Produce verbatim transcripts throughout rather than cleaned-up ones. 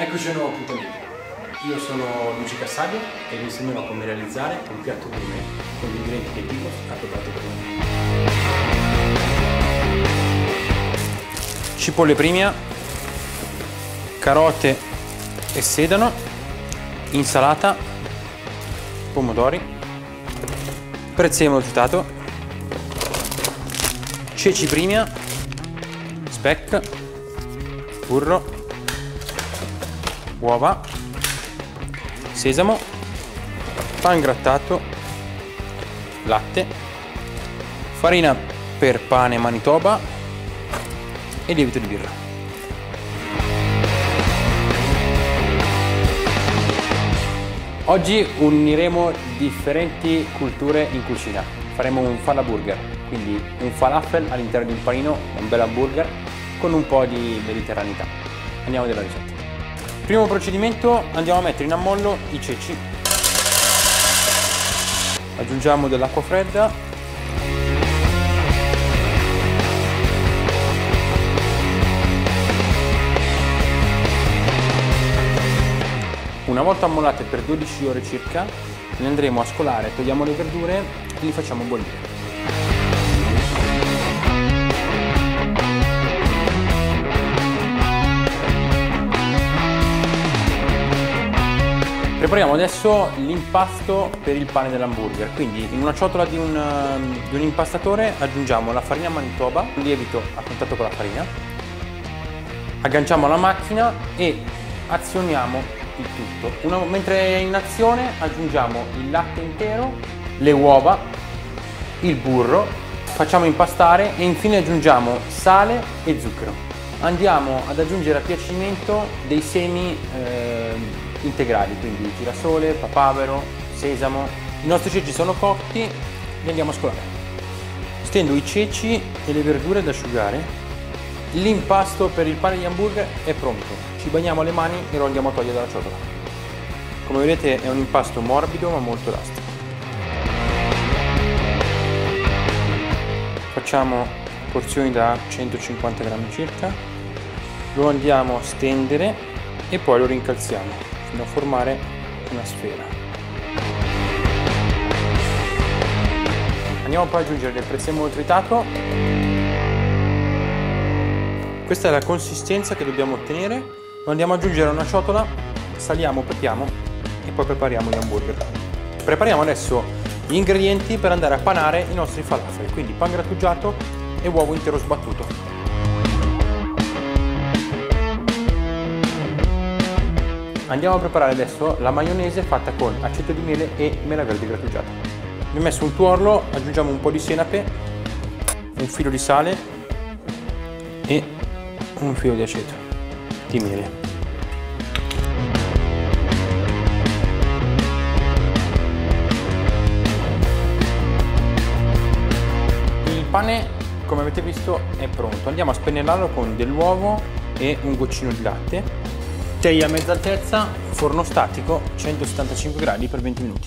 Eccoci a un nuovo appuntamento. Io sono Luigi Cassadio e vi insegnerò come realizzare un piatto gourmet con gli ingredienti dei Bigos appropriati per voi. Cipolle primia, carote e sedano, insalata, pomodori, prezzemolo tritato, ceci primia, speck, burro, uova, sesamo, pan grattato, latte, farina per pane Manitoba e lievito di birra. Oggi uniremo differenti culture in cucina. Faremo un falaburger, quindi un falafel all'interno di un panino, un bel hamburger con un po' di mediterraneità. Andiamo della ricetta. Primo procedimento, andiamo a mettere in ammollo i ceci. Aggiungiamo dell'acqua fredda. Una volta ammollate per dodici ore circa, le andremo a scolare, togliamo le verdure e li facciamo bollire. Prepariamo adesso l'impasto per il pane dell'hamburger, quindi in una ciotola di un, di un impastatore aggiungiamo la farina Manitoba, il lievito a contatto con la farina, agganciamo alla macchina e azioniamo il tutto. Una, mentre è in azione aggiungiamo il latte intero, le uova, il burro, facciamo impastare e infine aggiungiamo sale e zucchero. Andiamo ad aggiungere a piacimento dei semi eh, integrali, quindi girasole, papavero, sesamo. I nostri ceci sono cotti, li andiamo a scolare. Stendo i ceci e le verdure ad asciugare. L'impasto per il pane di hamburger è pronto. Ci bagniamo le mani e lo andiamo a togliere dalla ciotola. Come vedete è un impasto morbido ma molto elastico. Facciamo porzioni da centocinquanta grammi circa. Lo andiamo a stendere e poi lo rincalziamo fino a formare una sfera. Andiamo poi ad aggiungere del prezzemolo tritato. Questa è la consistenza che dobbiamo ottenere. Lo andiamo ad aggiungere a una ciotola, saliamo, pepiamo e poi prepariamo gli hamburger. Prepariamo adesso gli ingredienti per andare a panare i nostri falafel, quindi pan grattugiato e uovo intero sbattuto. Andiamo a preparare adesso la maionese fatta con aceto di miele e mela verde grattugiata. Vi ho messo un tuorlo, aggiungiamo un po' di senape, un filo di sale e un filo di aceto di miele. Il pane, come avete visto, è pronto. Andiamo a spennellarlo con dell'uovo e un goccino di latte. Teglia a mezza altezza, forno statico, centosettantacinque gradi per venti minuti.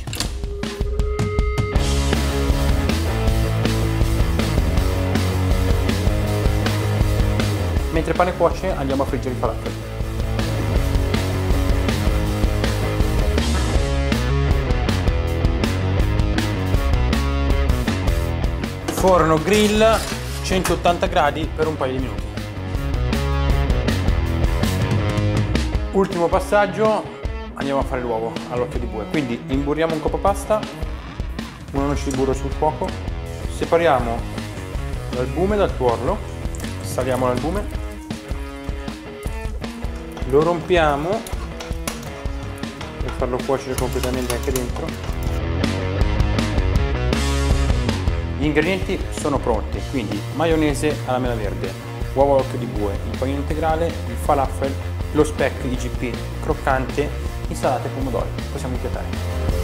Mentre il pane cuoce andiamo a friggere il falafel. Forno grill, centottanta gradi per un paio di minuti. Ultimo passaggio, andiamo a fare l'uovo all'occhio di bue. Quindi imburriamo un coppo pasta, una noce di burro sul fuoco, separiamo l'albume dal tuorlo, saliamo l'albume, lo rompiamo per farlo cuocere completamente anche dentro. Gli ingredienti sono pronti, quindi maionese alla mela verde, uovo all'occhio di bue, il panino integrale, il falafel, lo speck I G P croccante, insalata e pomodori. Possiamo impiattare.